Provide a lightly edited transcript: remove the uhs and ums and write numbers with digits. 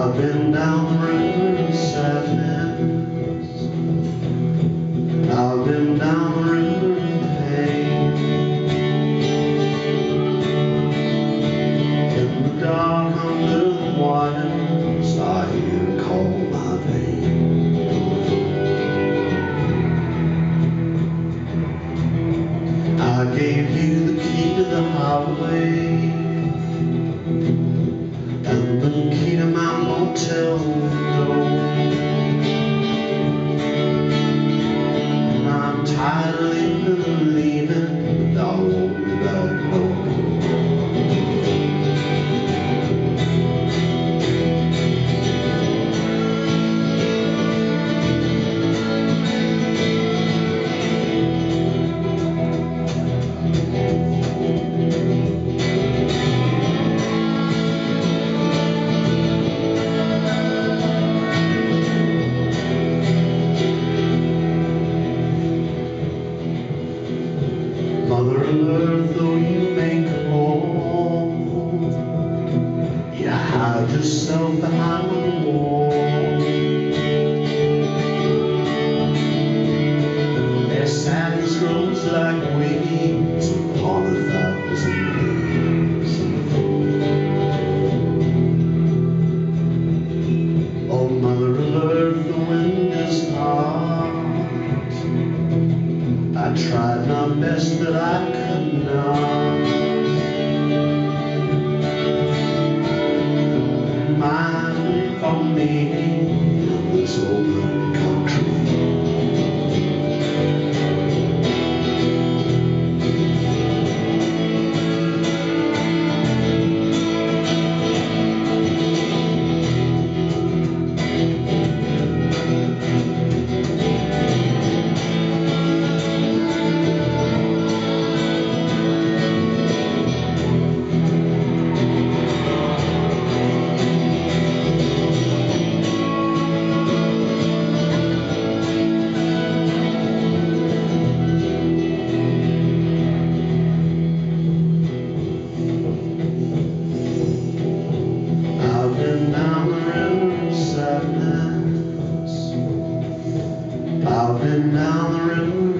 I've been down the river of sadness, I've been down the river of pain. In the dark under the waters, I hear it call my name. I gave you the key to the highway and the key to my motel door. And I'm tired of leaving, but I won't be back no more. Mother Earth, though you make home, you hide yourself behind the wall. Their sadness grows like weeds upon 1,000 leaves. Oh, Mother Earth, the wind is hot. I tried my best, but I could not. Mine for me in this open country. I've been down the river of sadness, I've been down the river